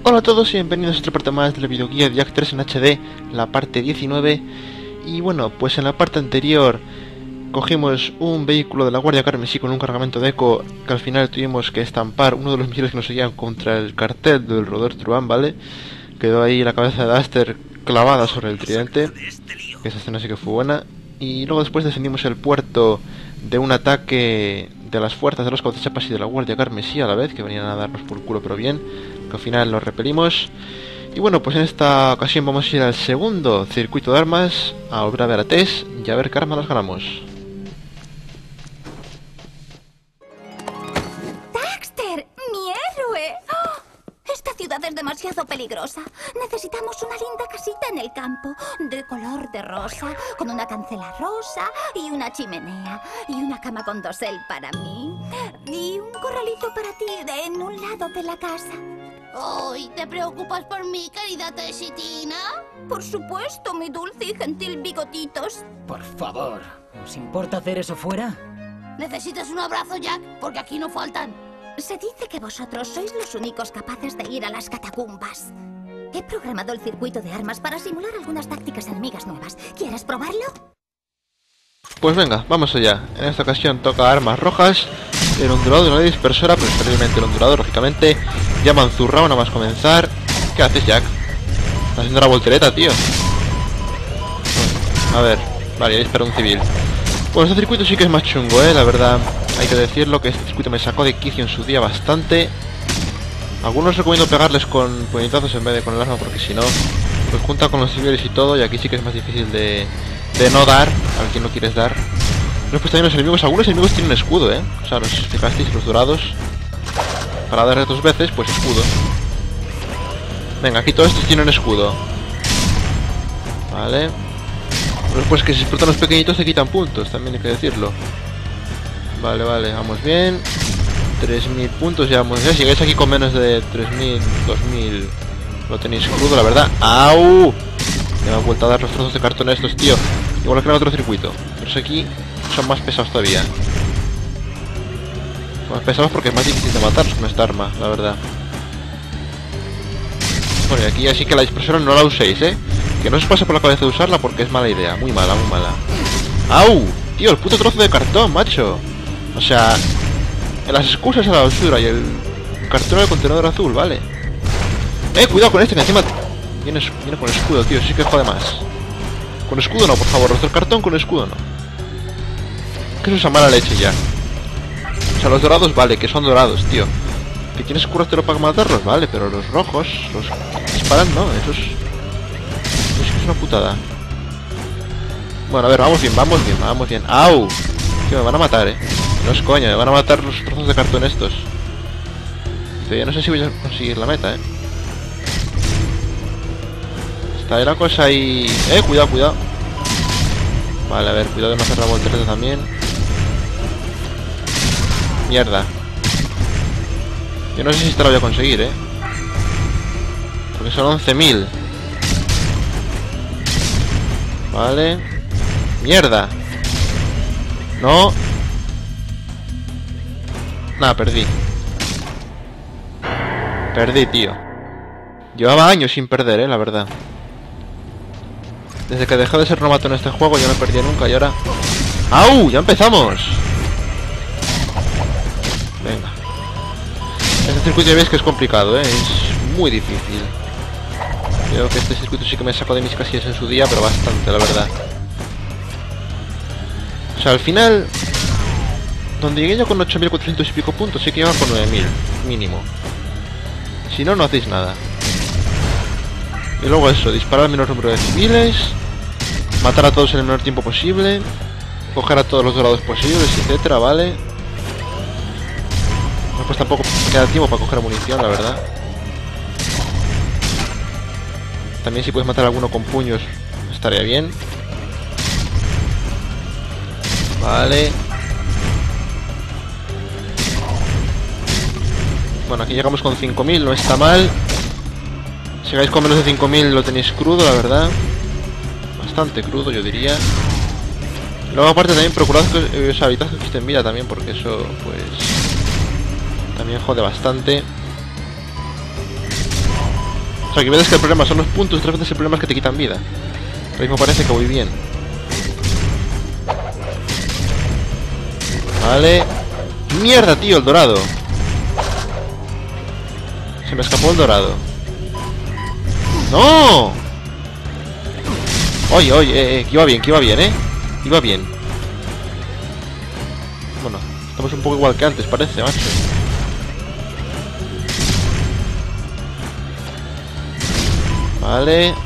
Hola a todos y bienvenidos a otra parte más del videoguía de Jak 3 en HD, la parte 19. Y bueno, pues en la parte anterior cogimos un vehículo de la Guardia Carmesí con un cargamento de eco que al final tuvimos que estampar uno de los misiles que nos seguían contra el cartel del Roder Truán, ¿vale? Quedó ahí la cabeza de Aster clavada sobre el tridente, que esa escena sí que fue buena. Y luego después defendimos el puerto de un ataque de las fuerzas de los cazachapas y de la Guardia Carmesí a la vez, que venían a darnos por culo pero bien, que al final los repelimos. Y bueno, pues en esta ocasión vamos a ir al segundo circuito de armas, a volver a ver a Tess y a ver qué armas nos ganamos. ¡Daxter! ¡Mi héroe! ¡Oh! Esta ciudad es demasiado peligrosa. Necesitamos una linda casita en el campo, de color de rosa, con una cancela rosa y una chimenea, y una cama con dosel para mí, y un corralito para ti en un lado de la casa. ¡Ay! ¿Te preocupas por mí, querida Tessitina? Por supuesto, mi dulce y gentil bigotitos. Por favor, ¿os importa hacer eso fuera? ¿Necesitas un abrazo, Jack? Porque aquí no faltan. Se dice que vosotros sois los únicos capaces de ir a las catacumbas. He programado el circuito de armas para simular algunas tácticas enemigas nuevas. ¿Quieres probarlo? Pues venga, vamos allá. En esta ocasión toca armas rojas, el ondulador de una dispersora, preferiblemente el ondulador, lógicamente. Llaman zurrao nada más comenzar. ¿Qué haces, Jack? Estás haciendo la voltereta, tío. A ver, vale, ya dispara un civil. Bueno, este circuito sí que es más chungo, la verdad. Hay que decirlo que este circuito me sacó de quicio en su día bastante. Algunos recomiendo pegarles con puñetazos en vez de con el arma, porque si no, pues junta con los civiles y todo, y aquí sí que es más difícil de no dar al que no quieres dar. Después también los enemigos, algunos enemigos tienen escudo, o sea, los fijasteis, los dorados. Para darle dos veces, pues escudo. Venga, aquí todos estos tienen escudo. Vale. Después que si explotan los pequeñitos te quitan puntos, también hay que decirlo. Vale, vale, vamos bien. 3000 puntos llevamos. Ya si llegáis aquí con menos de 3000, 2000, lo tenéis crudo, la verdad. ¡Au! Me han vuelto a dar los trozos de cartón a estos, tío. Igual que en otro circuito. Pero es aquí son más pesados todavía. Más pesados porque es más difícil de matarlos con esta arma, la verdad. Bueno, y aquí así que la dispersora no la uséis, que no os pase por la cabeza de usarla porque es mala idea. Muy mala, muy mala. ¡Au! Tío, el puto trozo de cartón, macho. O sea, en las excusas a la basura y el cartón del contenedor azul, vale. Cuidado con este que encima viene con escudo, tío, sí que jode más. Con escudo no, por favor, los del cartón con escudo no. Que eso es a mala leche ya. O sea, los dorados vale, que son dorados, tío. Que tienes que curártelo para matarlos, vale, pero los rojos, los que disparan, no, eso es una putada. Bueno, a ver, vamos bien, vamos bien, vamos bien. ¡Au! Tío, me van a matar, No es coña, me van a matar los trozos de cartón estos. Yo no sé si voy a conseguir la meta, Está ahí la cosa ahí. Cuidado, cuidado. Vale, a ver, cuidado de no hacer la voltereta también. Mierda. Yo no sé si esta la voy a conseguir, porque son 11.000. Vale. Mierda. No. Nada, perdí. Perdí, tío. Llevaba años sin perder, la verdad. Desde que dejé de ser novato en este juego yo no perdí nunca y ahora... ¡Au! ¡Ya empezamos! Venga. Este circuito ya veis que es complicado, es muy difícil. Creo que este circuito sí que me sacó de mis casillas en su día, pero bastante, la verdad. O sea, al final... Donde llegué yo con 8400 y pico puntos, sí que iba con 9000, mínimo. Si no, no hacéis nada. Y luego eso, disparar al menor número de civiles, matar a todos en el menor tiempo posible, coger a todos los dorados posibles, etcétera, ¿vale? Pues tampoco queda tiempo para coger munición, la verdad. También si puedes matar a alguno con puños, estaría bien. Vale. Bueno, aquí llegamos con 5000, no está mal. Si llegáis con menos de 5000 lo tenéis crudo, la verdad. Bastante crudo, yo diría. Luego aparte también procurad que os habitad que esté en vida también, porque eso pues también jode bastante. sea, que ves que el problema son los puntos, 3 veces el problema es que te quitan vida. Ahora mismo parece que voy bien. Vale. ¡Mierda, tío! El dorado. Se me escapó el dorado. ¡No! Oye, oye, que iba bien, Iba bien. Bueno, estamos un poco igual que antes, parece, macho. Vale.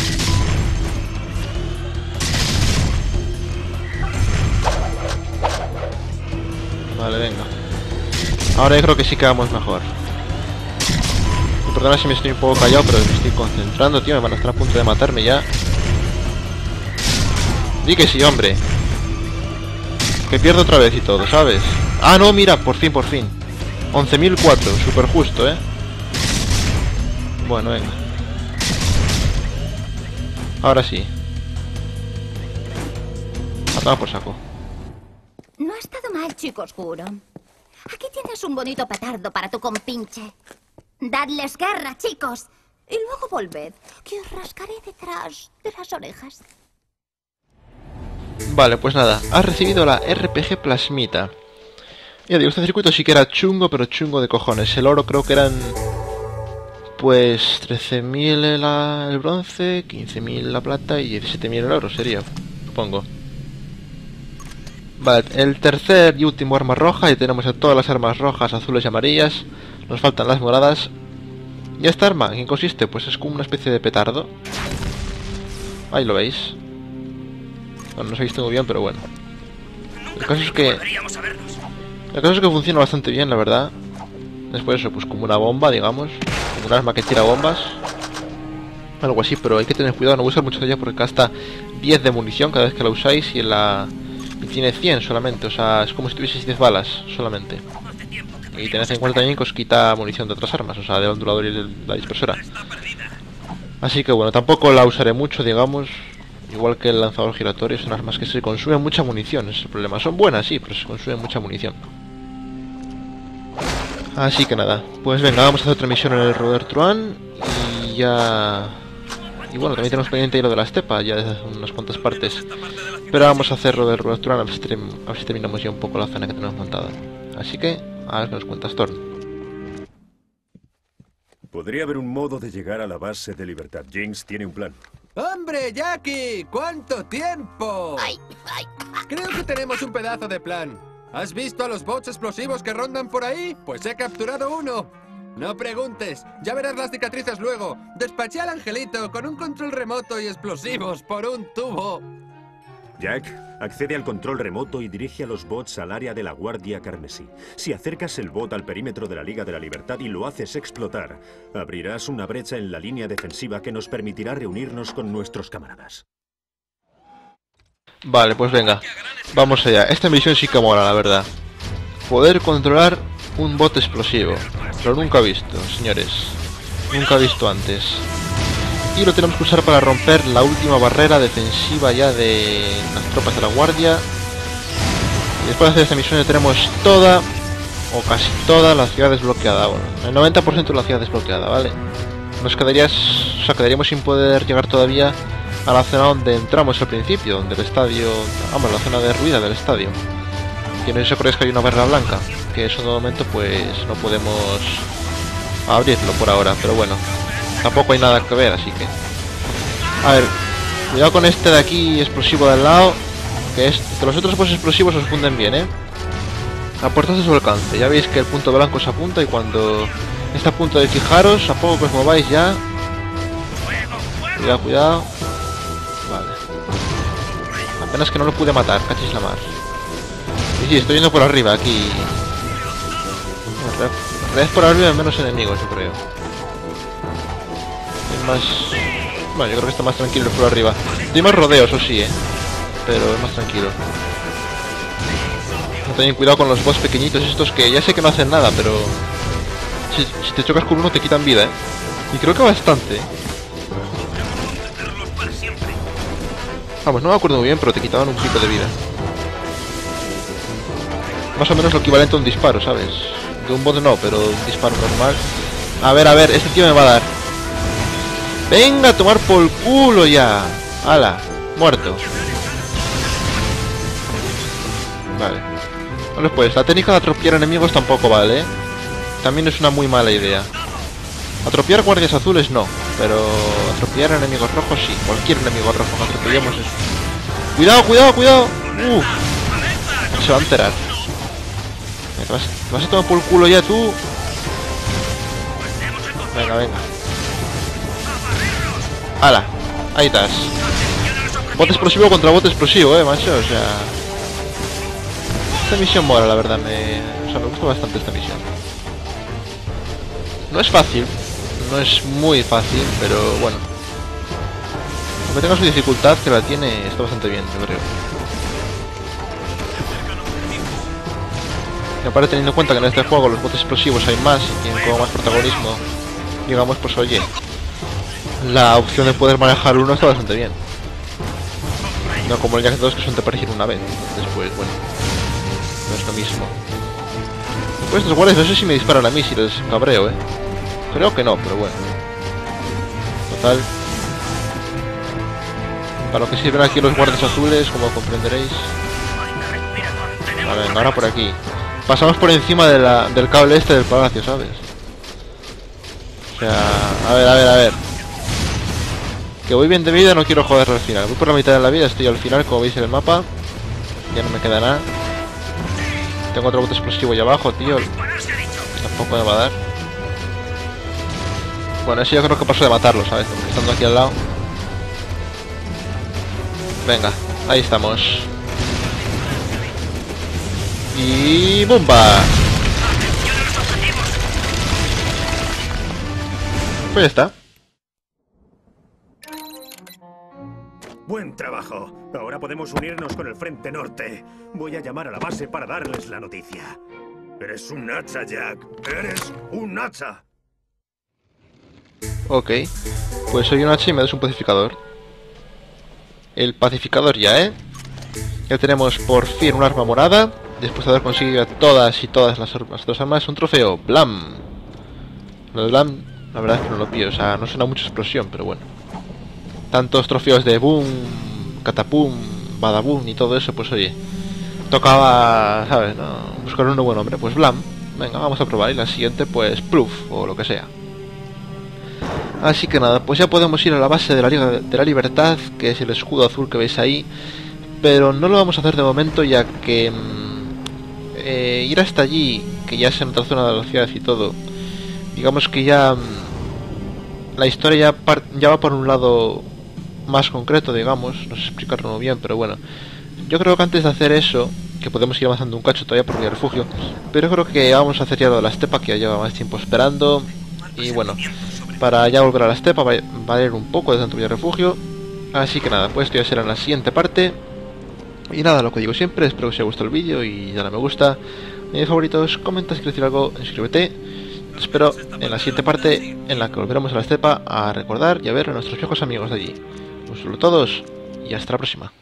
Vale, venga. Ahora yo creo que sí que vamos mejor. Perdona si me estoy un poco callado, pero me estoy concentrando, tío. Me van a estar a punto de matarme ya. Di que sí, hombre. Que pierdo otra vez y todo, ¿sabes? Ah, no, mira, por fin, 11.004, súper justo, ¿eh? Bueno, venga. Ahora sí. A tomar por saco. No ha estado mal, chico oscuro. Aquí tienes un bonito petardo para tu compinche. Dadles guerra, chicos. Y luego volved, que os rascaré detrás de las orejas. Vale, pues nada. Has recibido la RPG Plasmita. Ya digo, este circuito sí que era chungo, pero chungo de cojones. El oro creo que eran... pues 13.000 el bronce, 15.000 la plata y 17.000 el oro sería, supongo. Vale, el tercer y último arma roja. Y tenemos a todas las armas rojas, azules y amarillas. Nos faltan las moradas. ¿Y esta arma? ¿En qué consiste? Pues es como una especie de petardo. Ahí lo veis. Bueno, no se ha visto muy bien, pero bueno. El caso es que funciona bastante bien, la verdad. Después eso, pues como una bomba, digamos. Como un arma que tira bombas. Algo así, pero hay que tener cuidado, no usar mucho de ella porque gasta 10 de munición cada vez que la usáis y tiene 100 solamente, o sea, es como si tuvieseis 10 balas solamente. Y tened en cuenta también que os quita munición de otras armas, o sea, del ondulador y la dispersora. Así que bueno, tampoco la usaré mucho, digamos. Igual que el lanzador giratorio, son armas que se consumen mucha munición, ese es el problema. Son buenas, sí, pero se consumen mucha munición. Así que nada, pues venga, vamos a hacer otra misión en el Roder Truan. Y ya... y bueno, también tenemos pendiente lo de la estepa, ya de unas cuantas partes. Pero vamos a hacer Roder Truan, a ver si terminamos ya un poco la zona que tenemos montada. Así que, a ver qué nos cuentas, Thorn. Podría haber un modo de llegar a la base de Libertad. Jinx tiene un plan. ¡Hombre, Jackie! ¿Cuánto tiempo? Ay, ay. Creo que tenemos un pedazo de plan. ¿Has visto a los bots explosivos que rondan por ahí? Pues he capturado uno. No preguntes, ya verás las cicatrices luego. Despaché al angelito con un control remoto y explosivos por un tubo. Jack, accede al control remoto y dirige a los bots al área de la Guardia Carmesí. Si acercas el bot al perímetro de la Liga de la Libertad y lo haces explotar, abrirás una brecha en la línea defensiva que nos permitirá reunirnos con nuestros camaradas. Vale, pues venga, vamos allá. Esta misión sí que mola, la verdad. Poder controlar un bot explosivo. Lo nunca he visto, señores. Nunca he visto antes. Y lo tenemos que usar para romper la última barrera defensiva ya de las tropas de la guardia. Y después de hacer esta misión ya tenemos toda, o casi toda, la ciudad desbloqueada. Bueno, el 90% de la ciudad desbloqueada, ¿vale? Nos quedaríamos sin poder llegar todavía a la zona donde entramos al principio, donde el estadio... vamos, la zona de ruina del estadio. Que no sé si acordáis que hay una barra blanca, que eso de momento pues no podemos abrirlo por ahora, pero bueno. Tampoco hay nada que ver, así que... a ver, cuidado con este de aquí explosivo del lado. Que los otros pues explosivos os funden bien, a puertas de su alcance. Ya veis que el punto blanco se apunta y cuando está a punto de fijaros, a poco que os mováis ya... cuidado, cuidado. Vale. Apenas que no lo pude matar, cachis la mar. Y sí, estoy yendo por arriba, aquí... en vez por arriba hay menos enemigos, yo creo. Más... bueno, yo creo que está más tranquilo por arriba. Hay más rodeos, o sí, pero es más tranquilo. Ten cuidado con los boss pequeñitos estos que ya sé que no hacen nada, pero... si te chocas con uno te quitan vida, Y creo que bastante, Vamos, no me acuerdo muy bien, pero te quitaban un pico de vida. Más o menos lo equivalente a un disparo, ¿sabes? De un bot no, pero un disparo normal. A ver, este tío me va a dar. Venga, a tomar por culo ya. Hala, muerto. Vale. Bueno, pues la técnica de atropiar enemigos tampoco vale, ¿eh? También es una muy mala idea. Atropiar guardias azules no, pero atropiar enemigos rojos sí. Cualquier enemigo rojo que atropellemos es... ¡Cuidado, cuidado, cuidado! ¡Uf! Se va a enterar. ¿Te vas a tomar por culo ya tú? Venga, venga. ¡Hala! Ahí estás. Bote explosivo contra bote explosivo, macho. O sea... Esta misión mola, la verdad. O sea, me gusta bastante esta misión. No es fácil. No es muy fácil, pero bueno. Aunque tenga su dificultad, que la tiene, está bastante bien, yo creo. Y aparte, teniendo en cuenta que en este juego los botes explosivos hay más y tienen como más protagonismo, digamos, pues oye, la opción de poder manejar uno está bastante bien. No como el Jack 2 que son te aparecer una vez. Después, bueno, no es lo mismo. Pues estos guardias no sé si me disparan a mí, si les cabreo, Creo que no, pero bueno. Total. Para lo que sirven aquí los guardias azules, como comprenderéis. Vale, venga, ahora por aquí. Pasamos por encima de del cable este del palacio, ¿sabes? O sea, a ver. Que voy bien de vida, no quiero joderlo al final. Voy por la mitad de la vida, estoy al final, como veis en el mapa. Ya no me queda nada. Tengo otro bote explosivo allá abajo, tío. Tampoco me va a dar. Bueno, eso yo creo que paso de matarlo, ¿sabes? Porque estando aquí al lado. Venga, ahí estamos. Y... ¡bomba! Pues ya está. Buen trabajo. Ahora podemos unirnos con el Frente Norte. Voy a llamar a la base para darles la noticia. Eres un hacha, Jack. Eres un hacha. Ok. Pues soy un hacha y me das un pacificador. El pacificador ya, Ya tenemos por fin un arma morada. Después de haber conseguido todas las otras armas. Un trofeo. Blam. Lo de Blam, la verdad es que no lo pillo. O sea, no suena mucha explosión, pero bueno. Tantos trofeos de boom, catapum, badaboom y todo eso, pues oye, tocaba, ¿sabes? ¿No? Buscar un buen nombre, pues Blam. Venga, vamos a probar. Y la siguiente, pues Proof, o lo que sea. Así que nada, pues ya podemos ir a la base de la Liga de la Libertad, que es el escudo azul que veis ahí. Pero no lo vamos a hacer de momento, ya que ir hasta allí, que ya es en otra zona de la ciudad y todo, digamos que ya la historia ya va por un lado más concreto, digamos, no sé explicarlo muy bien, pero bueno, yo creo que antes de hacer eso, que podemos ir avanzando un cacho todavía por mi refugio, pero creo que vamos a hacer ya lo de la estepa, que ya lleva más tiempo esperando, y bueno, para ya volver a la estepa va a ir un poco desde mi refugio, así que nada, pues esto ya será en la siguiente parte, y nada, lo que digo siempre, espero que os haya gustado el vídeo y dale a me gusta, mis favoritos, comenta si quieres decir algo, suscríbete. Te espero en la siguiente parte en la que volveremos a la estepa a recordar y a ver a nuestros viejos amigos de allí. Un saludo a todos y hasta la próxima.